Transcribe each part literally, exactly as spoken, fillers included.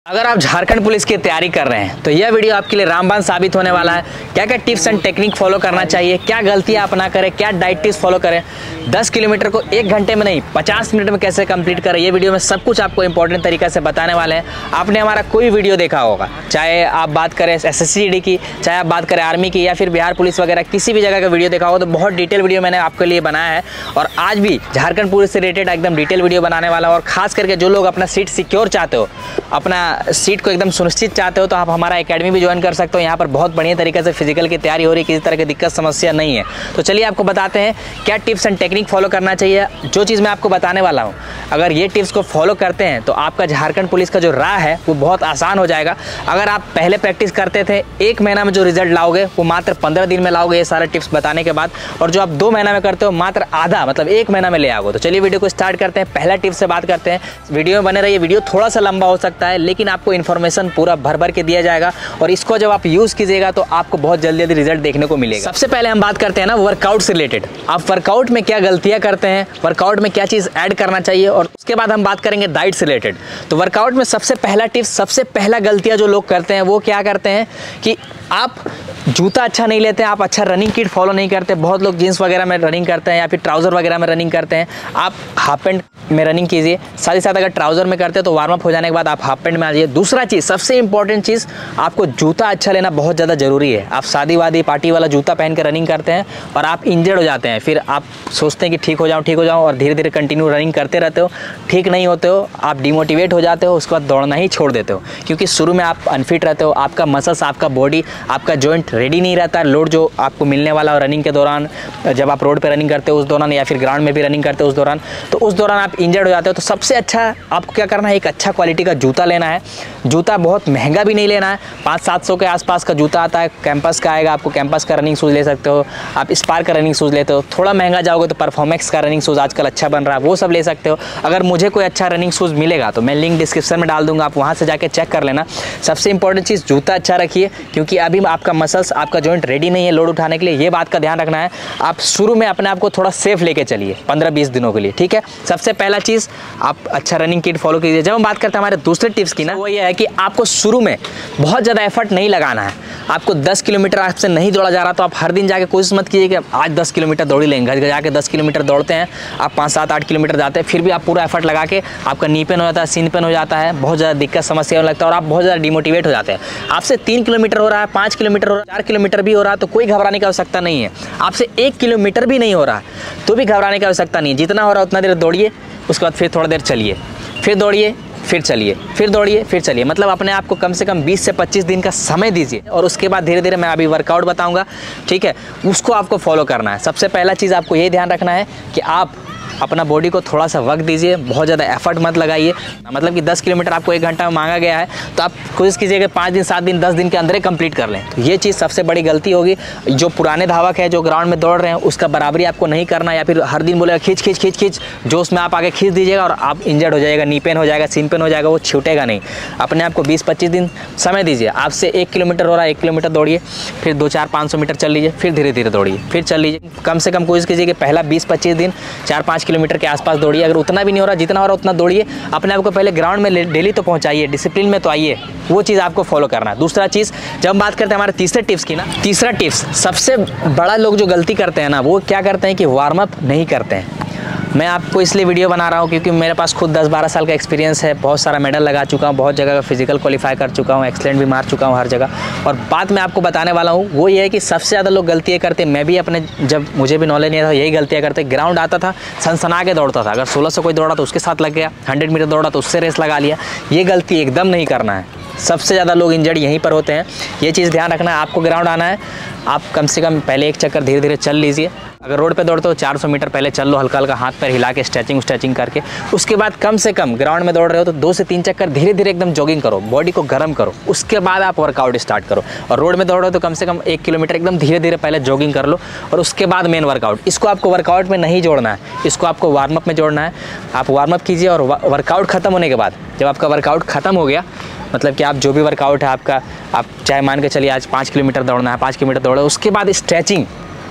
अगर आप झारखंड पुलिस की तैयारी कर रहे हैं तो यह वीडियो आपके लिए रामबाण साबित होने वाला है। क्या क्या टिप्स एंड टेक्निक फॉलो करना चाहिए, क्या गलतियां अपना करें, क्या डाइट टिप्स फॉलो करें, दस किलोमीटर को एक घंटे में नहीं पचास मिनट में कैसे कंप्लीट करें, ये वीडियो में सब कुछ आपको इंपॉर्टेंट तरीके से बताने वाले हैं। आपने हमारा कोई वीडियो देखा होगा, चाहे आप बात करें एस एस सी डी की, चाहे आप बात करें आर्मी की या फिर बिहार पुलिस वगैरह, किसी भी जगह का वीडियो देखा होगा तो बहुत डिटेल वीडियो मैंने आपके लिए बनाया है। और आज भी झारखंड पुलिस से रिलेटेड एकदम डिटेल वीडियो बनाने वाला हूं। और खास करके जो लोग अपना सीट सिक्योर चाहते हो, अपना सीट को एकदम सुनिश्चित चाहते हो, तो आप हमारा एकेडमी भी ज्वाइन कर सकते हो। यहाँ पर बहुत बढ़िया तरीके से फिजिकल की तैयारी हो रही है, किसी तरह की दिक्कत समस्या नहीं है। तो चलिए आपको बताते हैं क्या टिप्स एंड टेक्निक फॉलो करना चाहिए। जो चीज़ मैं आपको बताने वाला हूँ, अगर ये टिप्स को फॉलो करते हैं तो आपका झारखंड पुलिस का जो राह है वो बहुत आसान हो जाएगा। अगर आप पहले प्रैक्टिस करते थे, एक महीना में जो रिजल्ट लाओगे वो मात्र पंद्रह दिन में लाओगे, ये सारे टिप्स बताने के बाद। और जो आप दो महीना में करते हो मात्र आधा, मतलब एक महीना में ले आओगे। तो चलिए वीडियो को स्टार्ट करते हैं। पहला टिप्स से बात करते हैं। वीडियो में बने रहिए। वीडियो थोड़ा सा लंबा हो सकता है लेकिन आपको इन्फॉर्मेशन पूरा भर भर के दिया जाएगा और इसको जब आप यूज़ कीजिएगा तो आपको बहुत जल्दी जल्दी रिजल्ट देखने को मिलेगा। सबसे पहले हम बात करते हैं ना वर्कआउट से रिलेटेड। आप वर्कआउट में क्या गलतियां करते हैं, वर्कआउट में क्या चीज़ ऐड करना चाहिए, और उसके बाद हम बात करेंगे डाइट से रिलेटेड। तो वर्कआउट में सबसे पहला टिप्स, सबसे पहला गलतियां जो लोग करते हैं वो क्या करते हैं कि आप जूता अच्छा नहीं लेते हैं, आप अच्छा रनिंग किट फॉलो नहीं करते। बहुत लोग जीन्स वगैरह में रनिंग करते हैं या फिर ट्राउज़र वगैरह में रनिंग करते हैं। आप हाफ पैंट में रनिंग कीजिए, साथ ही साथ अगर ट्राउज़र में करते हैं तो वार्म अप हो जाने के बाद आप हाफ पैंट में आ जाइए। दूसरा चीज़, सबसे इंपॉर्टेंट चीज़, आपको जूता अच्छा लेना बहुत ज़्यादा ज़रूरी है। आप शादी वादी पार्टी वाला जूता पहन कर रनिंग करते हैं और आप इंजर्ड हो जाते हैं, फिर आप सोचते हैं कि ठीक हो जाऊँ ठीक हो जाऊँ और धीरे धीरे कंटिन्यू रनिंग करते रहते हो, ठीक नहीं होते हो, आप डिमोटिवेट हो जाते हो, उसके बाद दौड़ना ही छोड़ देते हो। क्योंकि शुरू में आप अनफिट रहते हो, आपका मसल्स, आपका बॉडी, आपका जॉइंट रेडी नहीं रहता। लोड जो आपको मिलने वाला रनिंग के दौरान, जब आप रोड पे रनिंग करते हो उस दौरान, या फिर ग्राउंड में भी रनिंग करते हो उस दौरान, तो उस दौरान आप इंजर्ड हो जाते हो। तो सबसे अच्छा आपको क्या करना है, एक अच्छा क्वालिटी का जूता लेना है। जूता बहुत महंगा भी नहीं लेना है, पाँच सात सौ के आसपास का जूता आता है, कैंपस का आएगा। आपको कैंपस का रनिंग शूज़ ले सकते हो, आप स्पार्क का रनिंग शूज़ लेते हो। थोड़ा महंगा जाओगे तो परफॉर्मेक्स का रनिंग शूज़ आजकल अच्छा बन रहा है, वो सब ले सकते हो। अगर मुझे कोई अच्छा रनिंग शूज़ मिलेगा तो मैं लिंक डिस्क्रिप्शन में डाल दूंगा, आप वहाँ से जाके चेक कर लेना। सबसे इंपॉर्टेंट चीज़, जूता अच्छा रखिए, क्योंकि अभी आपका मसल्स, आपका जॉइंट रेडी नहीं है लोड उठाने के लिए। ये बात का ध्यान रखना है। आप शुरू में अपने आप को थोड़ा सेफ लेके चलिए पंद्रह बीस दिनों के लिए, ठीक है। सबसे पहला चीज़, आप अच्छा रनिंग किट फॉलो कीजिए। जब हम बात करते हैं हमारे दूसरे टिप्स की ना, वो ये है कि आपको शुरू में बहुत ज़्यादा एफर्ट नहीं लगाना है। आपको दस किलोमीटर आपसे नहीं दौड़ा जा रहा तो आप हर दिन जाके कोशिश मत कीजिए कि आज दस किलोमीटर दौड़ ही लेंगे। घर जाके दस किलोमीटर दौड़ते हैं, आप पाँच सात आठ किलोमीटर जाते हैं, फिर भी आप पूरा एफर्ट लगा के आपका नी पेन हो जाता है, सीन पेन हो जाता है, बहुत ज़्यादा दिक्कत समस्या होने लगता है और आप बहुत ज़्यादा डिमोटिवेट हो जाते हैं। आपसे तीन किलोमीटर हो रहा है, पाँच किलोमीटर हो रहा है, चार किलोमीटर भी हो रहा है तो कोई घबराने की आवश्यकता नहीं है। आपसे एक किलोमीटर भी नहीं हो रहा तो भी घबराने की आवश्यकता नहीं है। जितना हो रहा है उतना देर दौड़िए, उसके बाद फिर थोड़ा देर चलिए, फिर दौड़िए, फिर चलिए, फिर दौड़िए, फिर चलिए। मतलब अपने आप को कम से कम बीस से पच्चीस दिन का समय दीजिए और उसके बाद धीरे धीरे मैं अभी वर्कआउट बताऊंगा, ठीक है, उसको आपको फॉलो करना है। सबसे पहला चीज़ आपको ये ध्यान रखना है कि आप अपना बॉडी को थोड़ा सा वक्त दीजिए, बहुत ज़्यादा एफर्ट मत लगाइए। मतलब कि दस किलोमीटर आपको एक घंटा में मांगा गया है तो आप कोशिश कीजिए कि पाँच दिन सात दिन दस दिन के अंदर ही कंप्लीट कर लें। तो ये चीज़ सबसे बड़ी गलती होगी। जो पुराने धावक है, जो ग्राउंड में दौड़ रहे हैं, उसका बराबरी आपको नहीं करना, या फिर हर दिन बोलेगा खींच खींच खींच खींच, जो उसमें आप आगे खींच दीजिएगा और आप इंजर्ड हो जाएगा, नी पेन हो जाएगा, सीन पेन हो जाएगा, वो छूटेगा नहीं। अपने आप को बीस पच्चीस दिन समय दीजिए। आपसे एक किलोमीटर हो रहा है, एक किलोमीटर दौड़िए, फिर दो चार पाँच सौ मीटर चल लीजिए, फिर धीरे धीरे दौड़िए, फिर चल लीजिए। कम से कम कोशिश कीजिए कि पहला बीस पच्चीस दिन चार पाँच किलोमीटर के आसपास दौड़िए। अगर उतना भी नहीं हो रहा, जितना हो रहा उतना दौड़िए। अपने आप को पहले ग्राउंड में डेली तो पहुंचाइए, डिसिप्लिन में तो आइए, वो चीज़ आपको फॉलो करना है। दूसरा चीज़, जब हम बात करते हैं हमारे तीसरे टिप्स की ना, तीसरा टिप्स, सबसे बड़ा लोग जो गलती करते हैं ना, वो क्या करते हैं कि वार्म अप नहीं करते हैं। मैं आपको इसलिए वीडियो बना रहा हूँ क्योंकि मेरे पास खुद दस बारह साल का एक्सपीरियंस है, बहुत सारा मेडल लगा चुका हूँ, बहुत जगह का फिजिकल क्वालिफाई कर चुका हूँ, एक्सलेंट भी मार चुका हूँ हर जगह। और बात मैं आपको बताने वाला हूँ वो ये है कि सबसे ज़्यादा लोग गलतियाँ करते हैं। मैं भी अपने, जब मुझे भी नॉलेज नहीं था, यही गलतियाँ करते। ग्राउंड आता था, सनसना के दौड़ता था। अगर सोलह सौ कोई दौड़ा तो उसके साथ लग गया, हंड्रेड मीटर दौड़ा तो उससे रेस लगा लिया। ये गलती एकदम नहीं करना है। सबसे ज़्यादा लोग इंजर्ड यहीं पर होते हैं। ये चीज़ ध्यान रखना है। आपको ग्राउंड आना है, आप कम से कम पहले एक चक्कर धीरे धीरे चल लीजिए। अगर रोड पे दौड़ते हो चार सौ मीटर पहले चल लो, हल्का हल्का हाथ पैर हिला के, स्ट्रेचिंग स्ट्रेचिंग करके। उसके बाद कम से कम ग्राउंड में दौड़ रहे हो तो दो से तीन चक्कर धीरे धीरे एकदम जॉगिंग करो, बॉडी को गर्म करो, उसके बाद आप वर्कआउट स्टार्ट करो। और रोड में दौड़ रहे हो तो कम से कम एक किलोमीटर एकदम धीरे धीरे पहले जॉगिंग कर लो और उसके बाद मेन वर्कआउट। इसको आपको वर्कआउट में नहीं जोड़ना है, इसको आपको वार्म अप में जोड़ना है। आप वार्म अप कीजिए और वर्कआउट खत्म होने के बाद, जब आपका वर्कआउट खत्म हो गया, मतलब कि आप जो भी वर्कआउट है आपका, आप चाहे मान के चलिए आज पाँच किलोमीटर दौड़ना है, पाँच किलोमीटर दौड़ो, उसके बाद स्ट्रेचिंग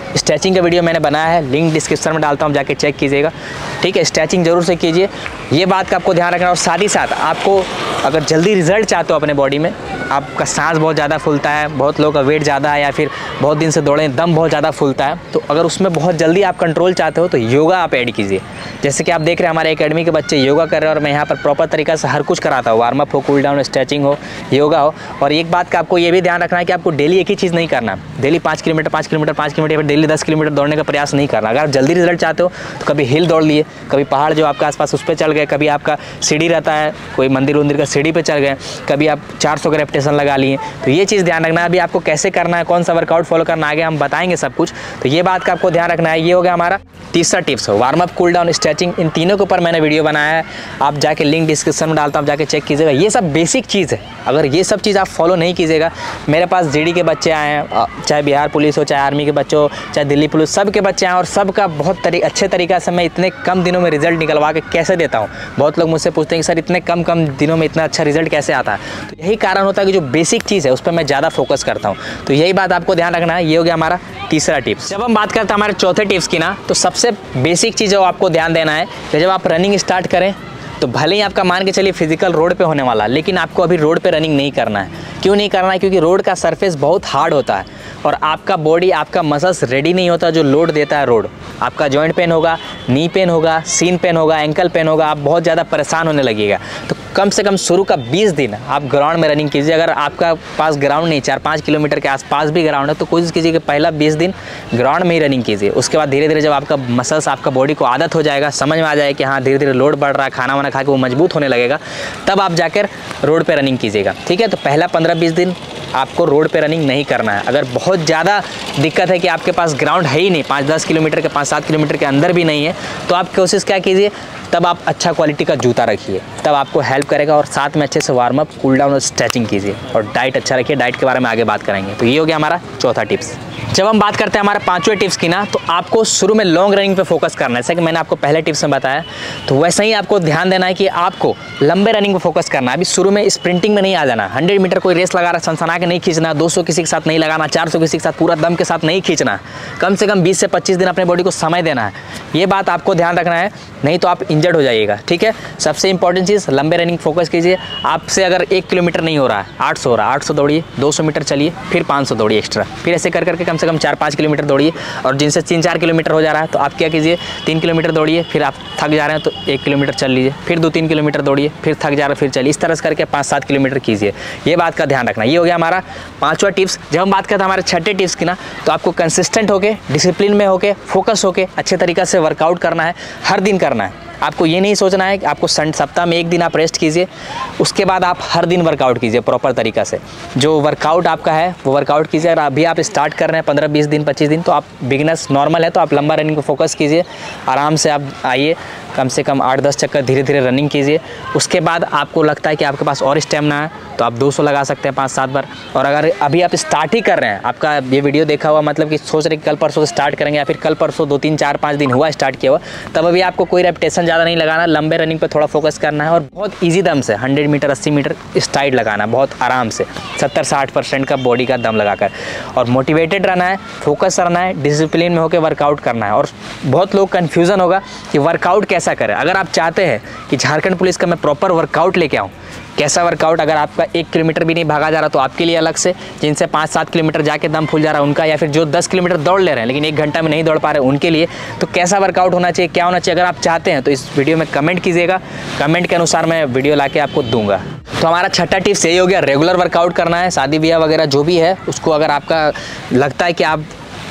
स्ट्रेचिंग का वीडियो मैंने बनाया है, लिंक डिस्क्रिप्शन में डालता हूँ, जाके चेक कीजिएगा। ठीक है, स्ट्रेचिंग जरूर से कीजिए, ये बात का आपको ध्यान रखना। और साथ ही साथ आपको अगर जल्दी रिजल्ट चाहते हो अपने बॉडी में, आपका सांस बहुत ज़्यादा फूलता है, बहुत लोगों का वेट ज़्यादा है या फिर बहुत दिन से दौड़े दम बहुत ज़्यादा फूलता है, तो अगर उसमें बहुत जल्दी आप कंट्रोल चाहते हो तो योगा आप ऐड कीजिए। जैसे कि आप देख रहे हैं हमारे एकेडमी के बच्चे योगा कर रहे हैं और मैं यहाँ पर प्रॉपर तरीक़ा से हर कुछ कराता हूँ, वार्म अप हो, कूल डाउन, स्ट्रेचिंग हो, योगा हो। और एक बात का आपको ये भी ध्यान रखना है कि आपको डेली एक ही चीज़ नहीं करना, डेली पाँच किलोमीटर पाँच किलोमीटर पाँच किलोमीटर या फिर डेली दस किलोमीटर दौड़ने का प्रयास नहीं करना। अगर आप जल्दी रिजल्ट चाहते हो तो कभी हिल दौड़ लिए, कभी पहाड़ जो आपके आसपास उस पर चल गए, कभी आपका सीढ़ी रहता है, कोई मंदिर वंदिर का सीढ़ी पे चल गए, कभी आप चार सौ का रेपिटेशन लगा लिए। तो ये चीज़ ध्यान रखना है, अभी आपको कैसे करना है, कौन सा वर्कआउट फॉलो करना है, आगे हम बताएंगे सब कुछ। तो ये बात का आपको ध्यान रखना है। ये हो गया हमारा तीसरा tips, warm up, cool down, stretching. इन तीनों के ऊपर मैंने वीडियो बनाया है, आप जाके लिंक डिस्क्रिप्शन में डालता हूँ, जाके चेक कीजिएगा। ये सब बेसिक चीज़ है, अगर ये सब चीज़ आप फॉलो नहीं कीजिएगा, मेरे पास जीडी के बच्चे आए हैं, चाहे बिहार पुलिस हो, चाहे आर्मी के बच्चे हो, चाहे दिल्ली पुलिस, सब के बच्चे आए और सबका बहुत तरी अच्छे तरीक़े से मैं इतने कम दिनों में रिजल्ट निकलवा के कैसे देता हूँ। बहुत लोग मुझसे पूछते हैं कि सर इतने कम कम दिनों में इतना अच्छा रिजल्ट कैसे आता है। तो यही कारण होता है कि जो बेसिक चीज़ है उस पर मैं ज़्यादा फोकस करता हूँ। तो यही बात आपको ध्यान रखना है। ये हो गया हमारा तीसरा टिप्स। जब हम बात करते हैं हमारे चौथे टिप्स की ना, तो सबसे बेसिक चीज़ जो आपको ध्यान देना है कि जब आप रनिंग स्टार्ट करें तो भले ही आपका मान के चलिए फिजिकल रोड पे होने वाला, लेकिन आपको अभी रोड पे रनिंग नहीं करना है। क्यों नहीं करना है? क्योंकि रोड का सरफेस बहुत हार्ड होता है और आपका बॉडी, आपका मसल्स रेडी नहीं होता जो लोड देता है रोड। आपका जॉइंट पेन होगा, नी पेन होगा, सीन पेन होगा, एंकल पेन होगा, आप बहुत ज़्यादा परेशान होने लगेगा। तो कम से कम शुरू का बीस दिन आप ग्राउंड में रनिंग कीजिए। अगर आपका पास ग्राउंड नहीं, चार पाँच किलोमीटर के आसपास भी ग्राउंड है, तो कोशिश कीजिए कि पहला बीस दिन ग्राउंड में ही रनिंग कीजिए। उसके बाद धीरे धीरे जब आपका मसल्स, आपका बॉडी को आदत हो जाएगा, समझ में आ जाए कि हाँ धीरे धीरे लोड बढ़ रहा है, खाना वाना खा के वो मजबूत होने लगेगा, तब आप जाकर रोड पर रनिंग कीजिएगा। ठीक है, तो पहला पंद्रह बीस दिन आपको रोड पे रनिंग नहीं करना है। अगर बहुत ज़्यादा दिक्कत है कि आपके पास ग्राउंड है ही नहीं, पाँच दस किलोमीटर के, पाँच सात किलोमीटर के अंदर भी नहीं है, तो आप कोशिश क्या कीजिए, तब आप अच्छा क्वालिटी का जूता रखिए, तब आपको हेल्प करेगा। और साथ में अच्छे से वार्म अप, कूल डाउन और स्ट्रेचिंग कीजिए और डाइट अच्छा रखिए। डाइट के बारे में आगे बात करेंगे। तो ये हो गया हमारा चौथा टिप्स। जब हम बात करते हैं हमारे पांचवें टिप्स की ना, तो आपको शुरू में लॉन्ग रनिंग पे फोकस करना है। जैसे कि मैंने आपको पहले टिप्स में बताया, तो वैसे ही आपको ध्यान देना है कि आपको लंबे रनिंग पे फोकस करना है। अभी शुरू में स्प्रिंटिंग में नहीं आ जाना। हंड्रेड मीटर कोई रेस लगा रहा सनसना के नहीं खींचना, दो सौ किसी के साथ नहीं लगाना, चार सौ किसी के साथ पूरा दम के साथ नहीं खींचना। कम से कम बीस से पच्चीस दिन अपने बॉडी को समय देना है। ये बात आपको ध्यान रखना है, नहीं तो आप इंजर्ड हो जाइएगा। ठीक है, सबसे इंपॉर्टेंट चीज़ लंबे रनिंग फोकस कीजिए। आपसे अगर एक किलोमीटर नहीं हो रहा है, आठ सौ हो रहा है, आठ सौ दौड़िए, दो सौ मीटर चलिए, फिर पाँच सौ दौड़िए एक्स्ट्रा, फिर ऐसे कर करके कम से कम चार पाँच किलोमीटर दौड़िए। और जिनसे तीन चार किलोमीटर हो जा रहा है तो आप क्या कीजिए, तीन किलोमीटर दौड़िए, फिर आप थक जा रहे हैं तो एक किलोमीटर चल लीजिए, फिर दो तीन किलोमीटर दौड़िए, फिर थक जा रहे हैं फिर चलिए। इस तरह से करके पाँच सात किलोमीटर कीजिए। ये बात का ध्यान रखना। ये हो गया हमारा पाँचवा टिप्स। जब हम बात करते हैं हमारे छठे टिप्स की ना, तो आपको कंसिस्टेंट होकर, डिसिप्लिन में होकर, फोकस होकर अच्छे तरीके से वर्कआउट करना है, हर दिन करना है। आपको ये नहीं सोचना है कि आपको सप्ताह में एक दिन आप रेस्ट कीजिए, उसके बाद आप हर दिन वर्कआउट कीजिए प्रॉपर तरीक़ा से। जो वर्कआउट आपका है वो वर्कआउट कीजिए। अगर अभी आप स्टार्ट कर रहे हैं पंद्रह बीस दिन पच्चीस दिन, तो आप बिगिनर्स नॉर्मल है, तो आप लंबा रनिंग को फोकस कीजिए। आराम से आप आइए, कम से कम आठ दस चक्कर धीरे धीरे रनिंग कीजिए। उसके बाद आपको लगता है कि आपके पास और स्टेमिना है तो आप दो सौ लगा सकते हैं पाँच सात बार। और अगर अभी आप स्टार्ट ही कर रहे हैं, आपका ये वीडियो देखा हुआ मतलब कि सोच रहे कि कल परसों से स्टार्ट करेंगे, या फिर कल परसों दो तीन चार पाँच दिन हुआ स्टार्ट किया हुआ, तब अभी आपको कोई रेपिटेशन ज़्यादा नहीं लगाना, लंबे रनिंग पे थोड़ा फोकस करना है और बहुत ईजी दम से हंड्रेड मीटर अस्सी मीटर स्ट्राइड लगाना, बहुत आराम से सत्तर साठ परसेंट का बॉडी का दम लगाकर। और मोटिवेटेड रहना है, फोकस रहना है, डिसिप्लिन में होकर वर्कआउट करना है। और बहुत लोग कन्फ्यूज़न होगा कि वर्कआउट कैसा करें। अगर आप चाहते हैं कि झारखंड पुलिस का मैं प्रॉपर वर्कआउट लेके आऊँ, कैसा वर्कआउट, अगर आपका एक किलोमीटर भी नहीं भागा जा रहा तो आपके लिए अलग से, जिनसे पाँच सात किलोमीटर जाके दम फूल जा रहा है उनका, या फिर जो दस किलोमीटर दौड़ ले रहे हैं लेकिन एक घंटा में नहीं दौड़ पा रहे उनके लिए, तो कैसा वर्कआउट होना चाहिए, क्या होना चाहिए, अगर आप चाहते हैं तो इस वीडियो में कमेंट कीजिएगा। कमेंट के अनुसार मैं वीडियो लाके आपको दूंगा। तो हमारा छठा टिप्स यही हो गया, रेगुलर वर्कआउट करना है। शादी ब्याह वगैरह जो भी है उसको, अगर आपका लगता है कि आप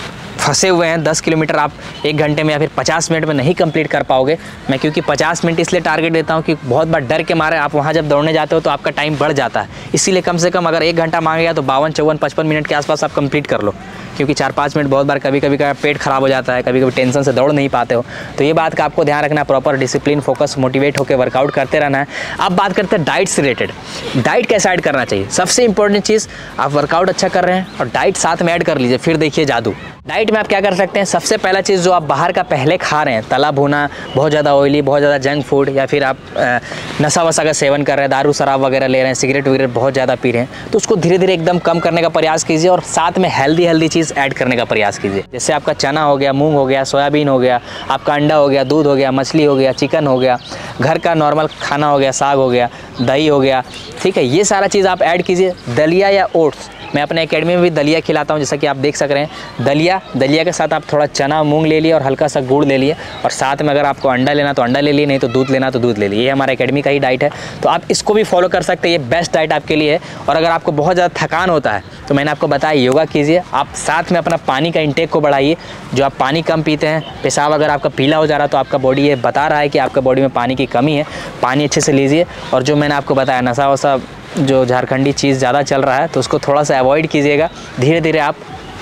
फंसे हुए हैं, दस किलोमीटर आप एक घंटे में या फिर पचास मिनट में नहीं कंप्लीट कर पाओगे, मैं क्योंकि पचास मिनट इसलिए टारगेट देता हूं कि बहुत बार डर के मारे आप वहां जब दौड़ने जाते हो तो आपका टाइम बढ़ जाता है। इसीलिए कम से कम अगर एक घंटा मांगे गया तो बावन चौवन पचपन मिनट के आसपास आप कंप्लीट कर लो, क्योंकि चार पाँच मिनट बहुत बार कभी कभी का पेट खराब हो जाता है, कभी कभी टेंशन से दौड़ नहीं पाते हो। तो ये बात का आपको ध्यान रखना है, प्रॉपर डिसिप्लिन, फोकस, मोटिवेट होकर वर्कआउट करते रहना है। अब बात करते हैं डाइट से रिलेटेड। डाइट कैसे ऐड करना चाहिए, सबसे इंपॉर्टेंट चीज़, आप वर्कआउट अच्छा कर रहे हैं और डाइट साथ में ऐड कर लीजिए, फिर देखिए जादू। डाइट में आप क्या कर सकते हैं, सबसे पहला चीज़ जो आप बाहर का पहले खा रहे हैं, तला भुना, बहुत ज़्यादा ऑयली, बहुत ज़्यादा जंक फूड, या फिर आप नशा वशा का सेवन कर रहे हैं, दारू शराब वगैरह ले रहे हैं, सिगरेट वगैरह बहुत ज़्यादा पी रहे हैं, तो उसको धीरे धीरे एकदम कम करने का प्रयास कीजिए और साथ में हेल्दी हेल्दी चीज़ ऐड करने का प्रयास कीजिए। जैसे आपका चना हो गया, मूंग हो गया, सोयाबीन हो गया, आपका अंडा हो गया, दूध हो गया, मछली हो गया, चिकन हो गया, घर का नॉर्मल खाना हो गया, साग हो गया, दही हो गया, ठीक है, ये सारा चीज़ आप ऐड कीजिए। दलिया या ओट्स, मैं अपने एकेडमी में भी दलिया खिलाता हूँ, जैसा कि आप देख सक रहे हैं। दलिया दलिया के साथ आप थोड़ा चना मूंग ले लिए और हल्का सा गुड़ ले लिए, और साथ में अगर आपको अंडा लेना तो अंडा ले लिए, नहीं तो दूध लेना तो दूध ले लिए। ये हमारा एकेडमी का ही डाइट है, तो आप इसको भी फॉलो कर सकते हैं, ये बेस्ट डाइट आपके लिए है। और अगर आपको बहुत ज़्यादा थकान होता है तो मैंने आपको बताया योगा कीजिए, आप साथ में अपना पानी का इंटेक को बढ़ाइए। जो आप पानी कम पीते हैं, पेशाब अगर आपका पीला हो जा रहा है तो आपका बॉडी ये बता रहा है कि आपका बॉडी में पानी की कमी है, पानी अच्छे से लीजिए। और जो मैंने आपको बताया नशा वशा जो झारखंडी चीज़ ज़्यादा चल रहा है तो उसको थोड़ा सा अवॉइड कीजिएगा। धीरे धीरे आप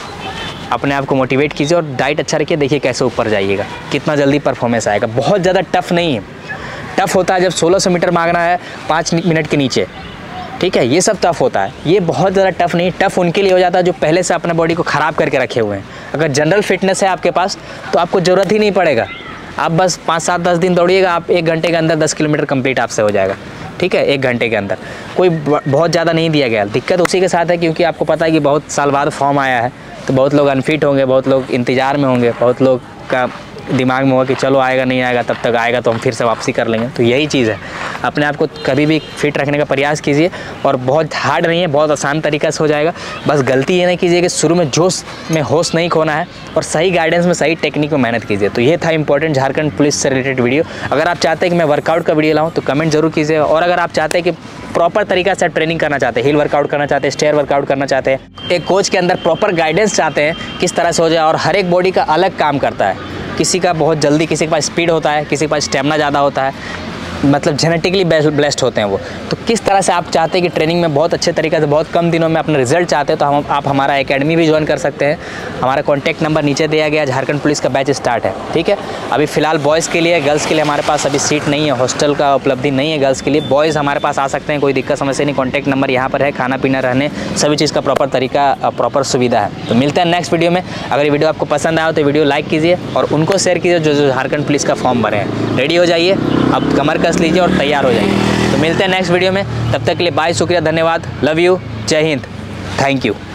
अपने आप को मोटिवेट कीजिए और डाइट अच्छा रखिए, देखिए कैसे ऊपर जाइएगा, कितना जल्दी परफॉर्मेंस आएगा। बहुत ज़्यादा टफ नहीं है, टफ होता है जब सोलह सौ मीटर मांगना है पाँच मिनट के नीचे, ठीक है, ये सब टफ होता है। ये बहुत ज़्यादा टफ नहीं, टफ उनके लिए हो जाता है जो पहले से अपने बॉडी को ख़राब करके रखे हुए हैं। अगर जनरल फिटनेस है आपके पास तो आपको ज़रूरत ही नहीं पड़ेगा, आप बस पाँच सात दस दिन दौड़िएगा, आप एक घंटे के अंदर दस किलोमीटर कंप्लीट आपसे हो जाएगा, ठीक है, एक घंटे के अंदर। कोई बहुत ज़्यादा नहीं दिया गया। दिक्कत उसी के साथ है क्योंकि आपको पता है कि बहुत साल बाद फॉर्म आया है, तो बहुत लोग अनफिट होंगे, बहुत लोग इंतज़ार में होंगे, बहुत लोग का दिमाग में होगा कि चलो आएगा नहीं आएगा, तब तक आएगा तो हम फिर से वापसी कर लेंगे। तो यही चीज़ है, अपने आप को कभी भी फिट रखने का प्रयास कीजिए, और बहुत हार्ड नहीं है, बहुत आसान तरीक़ा से हो जाएगा। बस गलती ये नहीं कीजिए कि शुरू में जोश में होश नहीं खोना है, और सही गाइडेंस में सही टेक्निक में मेहनत कीजिए। तो ये था इंपॉर्टेंट झारखंड पुलिस से रिलेटेड वीडियो। अगर आप चाहते हैं कि मैं वर्कआउट का वीडियो लाऊँ तो कमेंट जरूर कीजिएगा, और अगर आप चाहते हैं कि प्रॉपर तरीका से ट्रेनिंग करना चाहते हैं, हिल वर्कआउट करना चाहते हैं, स्टेयर वर्कआउट करना चाहते हैं, एक कोच के अंदर प्रॉपर गाइडेंस चाहते हैं किस तरह से हो जाए, और हर एक बॉडी का अलग काम करता है, किसी का बहुत जल्दी, किसी के पास स्पीड होता है, किसी के पास स्टेमिना ज़्यादा होता है, मतलब जेनेटिकली ब्लेस्ड होते हैं वो। तो किस तरह से आप चाहते हैं कि ट्रेनिंग में बहुत अच्छे तरीके से बहुत कम दिनों में अपने रिजल्ट चाहते हैं, तो हम आप हमारा एकेडमी भी ज्वाइन कर सकते हैं। हमारा कॉन्टैक्ट नंबर नीचे दिया गया, झारखंड पुलिस का बैच स्टार्ट है, ठीक है। अभी फ़िलहाल बॉयज़ के लिए, गर्ल्स के लिए हमारे पास अभी सीट नहीं है, हॉस्टल का उपलब्धि नहीं है गर्ल्स के लिए। बॉयज़ हमारे पास आ सकते हैं, कोई दिक्कत समस्या नहीं। कॉन्टैक्ट नंबर यहाँ पर है, खाना पीना रहने सभी चीज़ का प्रॉपर तरीका, प्रॉपर सुविधा है। तो मिलते हैं नेक्स्ट वीडियो में। अगर ये वीडियो आपको पसंद आया तो वीडियो लाइक कीजिए और उनको शेयर कीजिए जो जो झारखंड पुलिस का फॉर्म भरे हैं। रेडी हो जाइए, अब कमर कस लीजिए और तैयार हो जाइए। तो मिलते हैं नेक्स्ट वीडियो में, तब तक के लिए बाय, शुक्रिया, धन्यवाद, लव यू, जय हिंद, थैंक यू।